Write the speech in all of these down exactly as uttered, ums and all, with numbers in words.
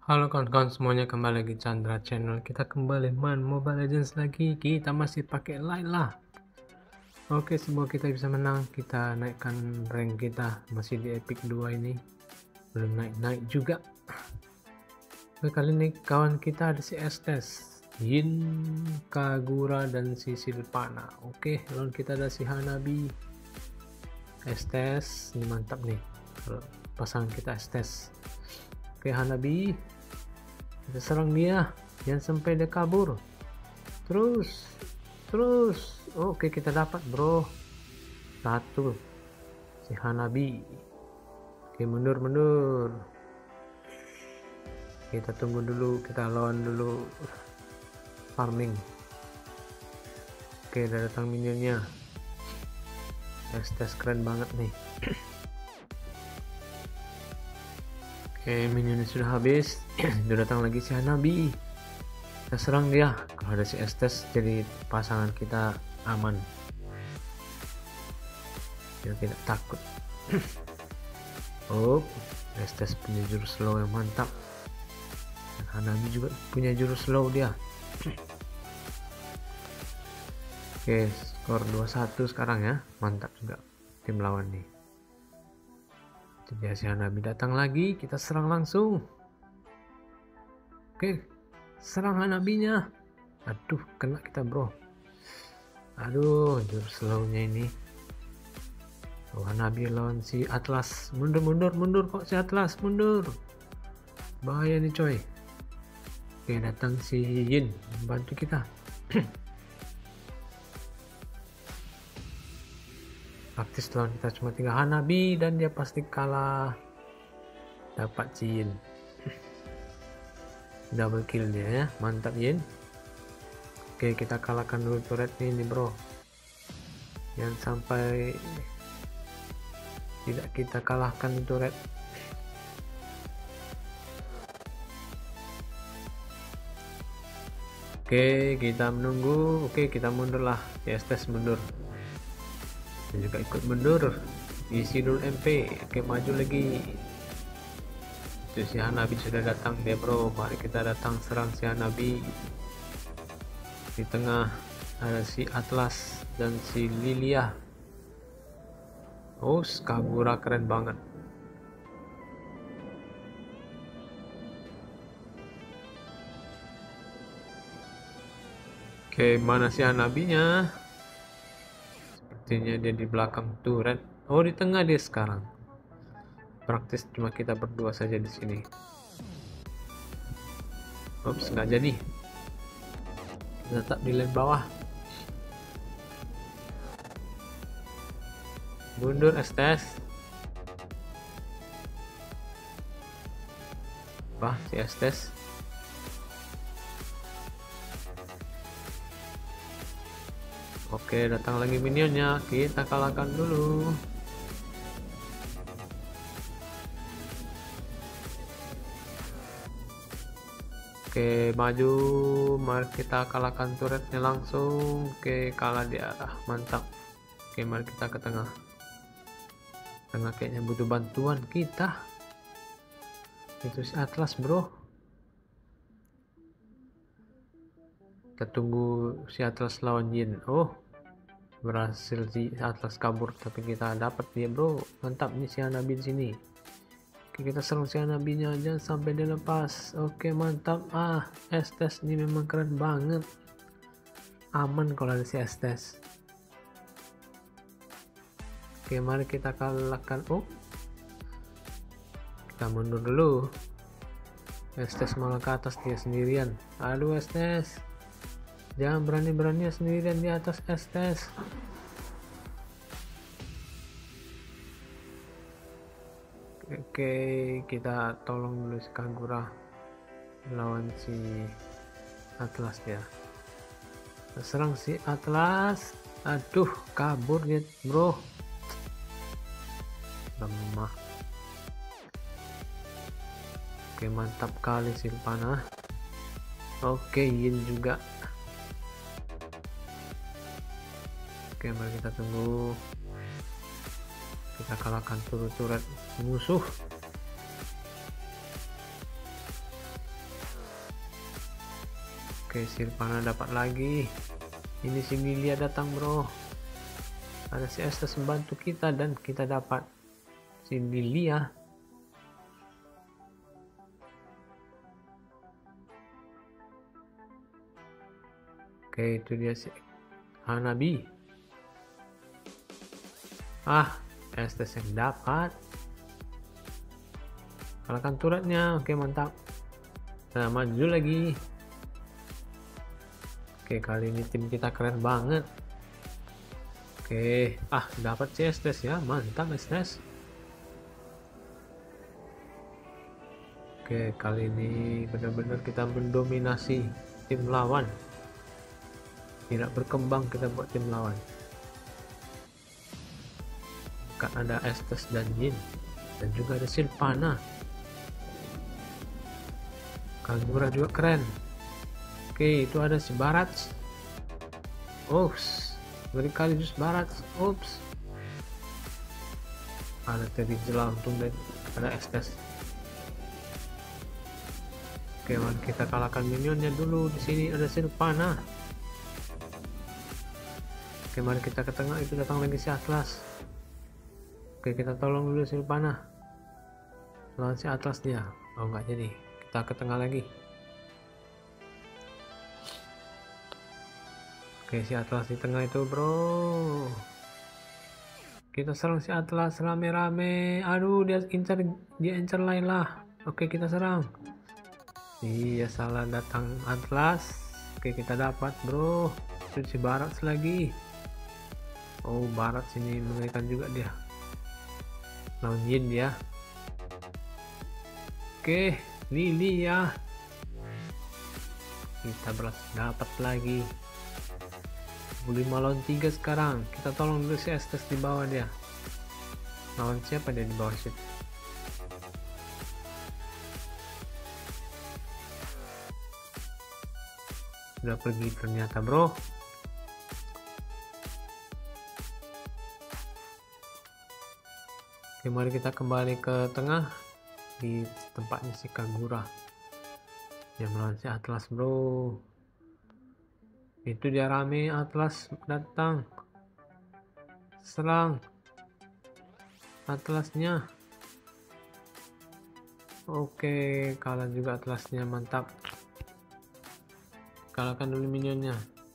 Halo kawan-kawan semuanya, kembali lagi Chandra Channel. Kita kembali main Mobile Legends lagi. Kita masih pakai Layla. Oke, semoga kita bisa menang. Kita naikkan rank kita. Masih di epic dua ini. Belum naik-naik juga. Oke, kali ini kawan kita ada si Estes, Yin, Kagura, dan si Silvana. Oke, lawan kita ada si Hanabi. Estes, ini mantap nih. Pasangan kita Estes. Oke, Hanabi. Kita serang dia, jangan sampai dia kabur. Terus, terus. Oke, kita dapat bro. Satu, si Hanabi. Oke, mundur, mundur. Kita tunggu dulu, kita lawan dulu farming. Oke, udah datang minionnya. Estes keren banget nih. Oke, minionnya sudah habis. Udah datang lagi si Hanabi. Kita serang dia. Kalau ada si Estes, jadi pasangan kita aman. Dia tidak takut. Oh, Estes punya jurus slow yang mantap. Dan Hanabi juga punya jurus slow dia. Oke, skor dua satu sekarang ya. Mantap juga tim lawan nih. Jadi si Hanabi datang lagi, kita serang langsung. Oke, serang Hanabinya. Aduh, kena kita bro. Aduh, jurus slownya ini. Oh, Hanabi lawan si Atlas. Mundur, mundur, mundur kok si Atlas, mundur. Bahaya nih coy. Oke, datang si Yin membantu kita. Praktis lawan kita cuma tinggal Hanabi dan dia pasti kalah. Dapat si Yin. Double kill dia ya, mantap Yin. Oke, kita kalahkan dulu turret ini bro. Jangan sampai tidak kita kalahkan turret. Oke, kita menunggu. Oke, kita mundur lah. Si Estes mundur. Dan juga ikut mundur. Isi dulu M P. Oke, maju lagi. Itu si Hanabi sudah datang dia bro. Mari kita datang serang si Hanabi. Di tengah ada si Atlas dan si Lilia. Oh, Kagura keren banget. Oke, mana si Hanabinya? Sepertinya dia di belakang turret. Oh, di tengah dia sekarang. Praktis cuma kita berdua saja di sini. Ups, nggak jadi. Tetap di lane bawah. Mundur Estes. Wah, si Estes. Oke, datang lagi minionnya. Kita kalahkan dulu. Oke, maju. Mari kita kalahkan turretnya langsung. Oke, kalah dia. Mantap. Oke, mari kita ke tengah. Tengah kayaknya butuh bantuan kita. Itu si Atlas bro. Kita tunggu si Atlas lawan Yin. Oh, berhasil si Atlas kabur, tapi kita dapat dia bro. Mantap nih si Hanabi di sini. Oke, kita serang si Hanabinya aja sampai dia lepas. Oke, mantap. Ah, Estes ini memang keren banget. Aman kalau ada si Estes. Oke, mari kita kalahkan. Oh, kita mundur dulu. Estes malah ke atas dia sendirian. Aduh Estes, jangan berani-beraninya sendirian di atas Estes. Oke, kita tolong dulu si Kagura lawan si Atlas dia. Kita serang si Atlas. Aduh, kabur dia bro. Lemah. Oke, mantap kali Silvana. Oke, Yin juga. Oke, mari kita tunggu. Kita kalahkan turut-turut musuh. Oke, Sylvana dapat lagi. Ini si Lilia datang bro. Ada si Estes membantu kita dan kita dapat si Lilia. Oke, itu dia si Hanabi. Ah, Estes yang dapat. Kalahkan turretnya. Oke, mantap. Nah, maju lagi. Oke, kali ini tim kita keren banget. Oke, ah dapat si Estes ya, mantap Estes. Oke, kali ini benar-benar kita mendominasi tim lawan. Tidak berkembang kita buat tim lawan. Kan ada Estes dan Yin, dan juga ada Sylvana. Kagura juga keren. Oke, itu ada si Barat. Oops, dari kali jus Barat. Oops. Ada tadi jelantung dan ada Estes. Oke, mari kita kalahkan minionnya dulu. Di sini ada Sylvana. Oke, mari kita ke tengah. Itu datang lagi si Atlas. Oke, kita tolong dulu Sylvana. Lawan si Atlas dia. Oh, enggak jadi. Kita ke tengah lagi. Oke, si Atlas di tengah itu bro. Kita serang si Atlas rame-rame. Aduh, dia incar, dia incar Layla. Oke, kita serang. Iya, salah datang Atlas. Oke, kita dapat bro. Itu si Barat lagi. Oh, Barat sini mengerikan juga dia. Lawan Yin dia. Oke, Lily ya. Kita berhasil dapat lagi. lima lawan tiga sekarang. Kita tolong dulu si Estes di bawah dia. Lawan siapa dia di bawah situ? Udah pergi ternyata bro. Oke, mari kita kembali ke tengah di tempatnya si Kagura yang melawan si Atlas bro. Itu dia rame. Atlas datang, serang Atlasnya. Oke, kalah juga Atlasnya, mantap. Kalahkan dulu minionnya.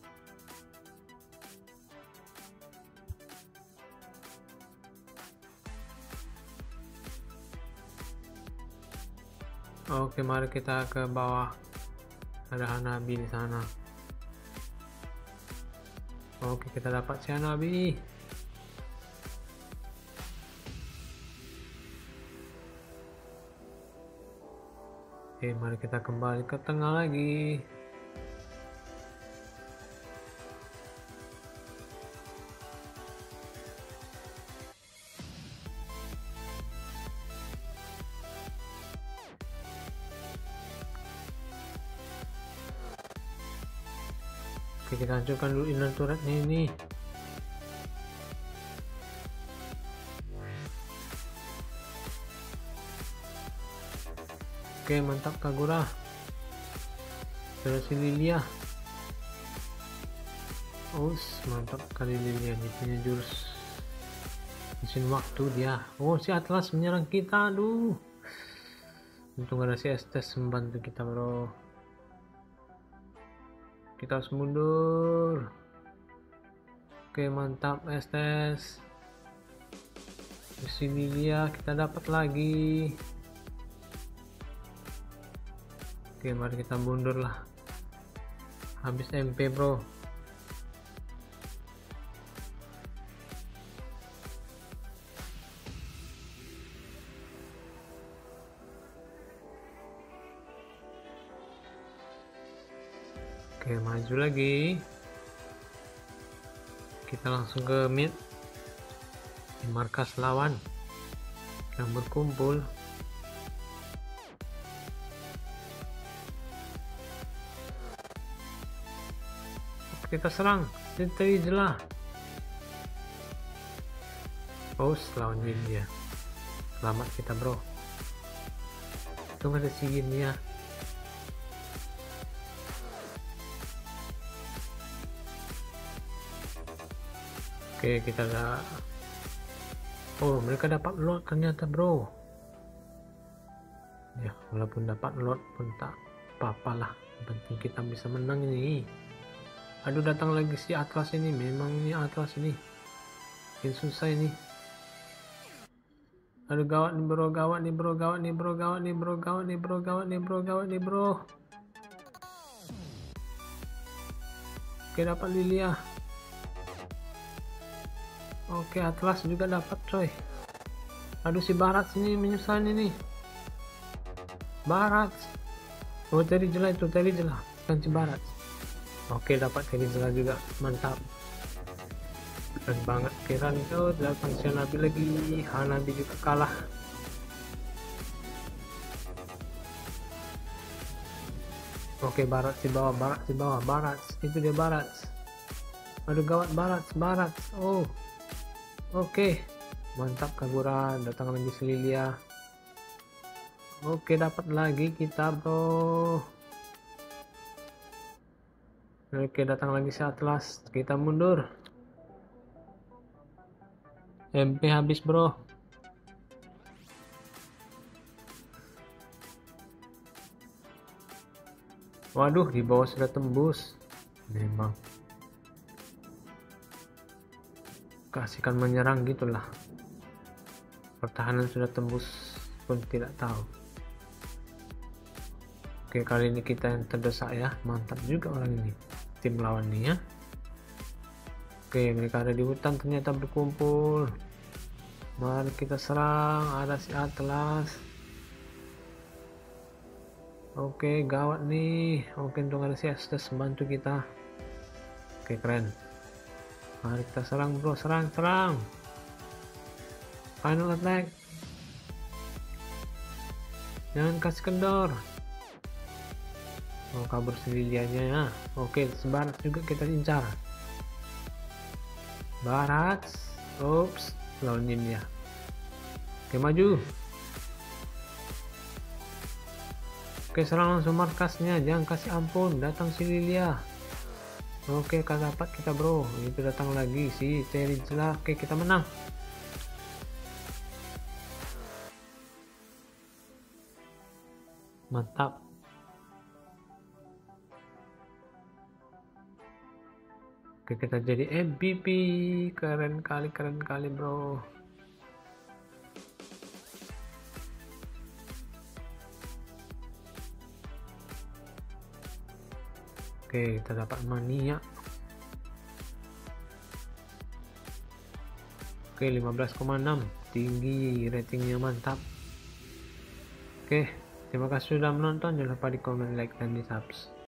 Oke, mari kita ke bawah. Ada Hanabi di sana. Oke, kita dapat si Hanabi. Oke, mari kita kembali ke tengah lagi. Oke, kita hancurkan dulu inner turretnya ini. Oke, mantap Kagura. Terus si Lilia. Oh, mantap kali Lilia. Dia punya jurus mesin waktu dia. Oh, si Atlas menyerang kita. Aduh, untung ada si Estes membantu kita bro. Kita harus mundur. Oke, mantap Estes. Di sini dia kita dapat lagi. Oke, mari kita mundur lah. Habis M P bro. Oke, maju lagi. Kita langsung ke mid di markas lawan yang berkumpul. Oke, kita serang Titri jelah. Oh, lawan dia. Selamat kita bro. Tunggu ada si ya. Oke, kita ada, oh mereka dapat lot ternyata bro ya, walaupun dapat lot pun tak apa-apa lah, yang penting kita bisa menang ini. Aduh, datang lagi si Atlas ini, memang ini Atlas ini yang susah ini. Aduh, gawat nih bro, gawat nih bro, gawat nih bro, gawat nih bro, gawat nih bro, gawat nih bro, gawat nih bro. Oke, dapat Lilia. Oke, Atlas juga dapat coy. Aduh, si Barat sini menyusahkan ini. Barat. Oh, tadi jelas itu, tadi jelas kan si Barat. Oke, dapat tadi jelas juga, mantap. Keren banget, keren itu. Delapan si Hanabi lagi, Hanabi juga kalah. Oke, Barat di bawah, Barat di bawah, Barat itu dia Barat. Aduh, gawat Barat, Barat. Oh, oke, mantap Kagura, datang lagi Lilia. Oke, dapat lagi kita bro. Oke, datang lagi si Atlas, kita mundur. M P habis bro. Waduh, di bawah sudah tembus. Memang kasihkan menyerang gitulah. Pertahanan sudah tembus pun tidak tahu. Oke, kali ini kita yang terdesak ya. Mantap juga orang ini, tim lawan nih ya. Oke, mereka ada di hutan ternyata berkumpul. Mari kita serang. Ada si Atlas. Oke, gawat nih. Oke, untung ada si Estes membantu kita. Oke, keren. Mari kita serang bro, serang, serang. Final attack. Jangan kasih kendor. Oh, kabur Lilianya ya. Oke, sebarat juga kita incar. Barat. Oops, lawanin dia. Oke, maju. Oke, serang langsung markasnya, jangan kasih ampun. Datang si Lilia. Oke, kan dapat kita bro. Itu datang lagi si Terizla. Oke, kita menang. Mantap. Oke, kita jadi M V P. Keren kali, keren kali bro. Oke, kita dapat mania. Oke, lima belas koma enam. Tinggi ratingnya, mantap. Oke, terima kasih sudah menonton. Jangan lupa di komen, like, dan di subscribe.